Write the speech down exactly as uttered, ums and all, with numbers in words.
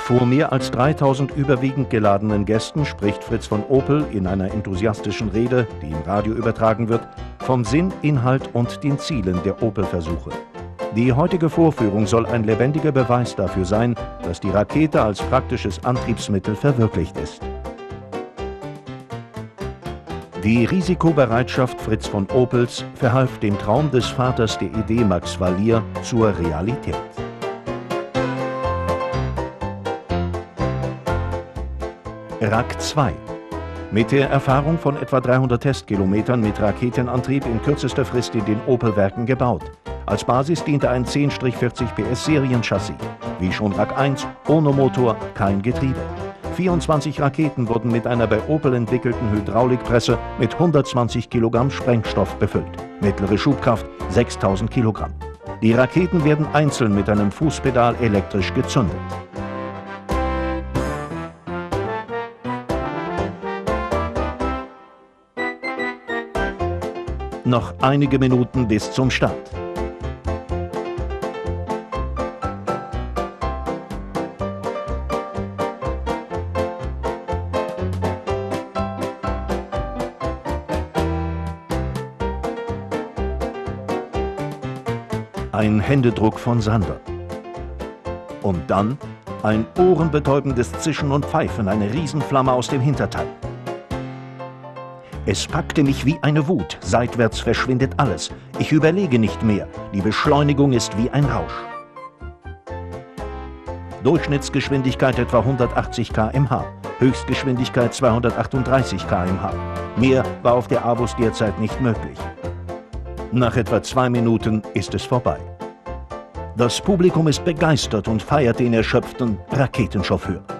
Vor mehr als dreitausend überwiegend geladenen Gästen spricht Fritz von Opel in einer enthusiastischen Rede, die im Radio übertragen wird, vom Sinn, Inhalt und den Zielen der Opel-Versuche. Die heutige Vorführung soll ein lebendiger Beweis dafür sein, dass die Rakete als praktisches Antriebsmittel verwirklicht ist. Die Risikobereitschaft Fritz von Opels verhalf dem Traum des Vaters der Idee Max Valier zur Realität. R A C zwei. Mit der Erfahrung von etwa dreihundert Testkilometern mit Raketenantrieb in kürzester Frist in den Opel-Werken gebaut. Als Basis diente ein zehn vierzig P S Serienchassis. Wie schon R A C eins, ohne Motor, kein Getriebe. vierundzwanzig Raketen wurden mit einer bei Opel entwickelten Hydraulikpresse mit hundertzwanzig Kilogramm Sprengstoff befüllt. Mittlere Schubkraft sechstausend Kilogramm. Die Raketen werden einzeln mit einem Fußpedal elektrisch gezündet. Noch einige Minuten bis zum Start. Ein Händedruck von Sander. Und dann ein ohrenbetäubendes Zischen und Pfeifen, eine Riesenflamme aus dem Hinterteil. Es packte mich wie eine Wut. Seitwärts verschwindet alles. Ich überlege nicht mehr. Die Beschleunigung ist wie ein Rausch. Durchschnittsgeschwindigkeit etwa hundertachtzig Kilometer pro Stunde. Höchstgeschwindigkeit zweihundertachtunddreißig Kilometer pro Stunde. Mehr war auf der Avus derzeit nicht möglich. Nach etwa zwei Minuten ist es vorbei. Das Publikum ist begeistert und feiert den erschöpften Raketenchauffeur.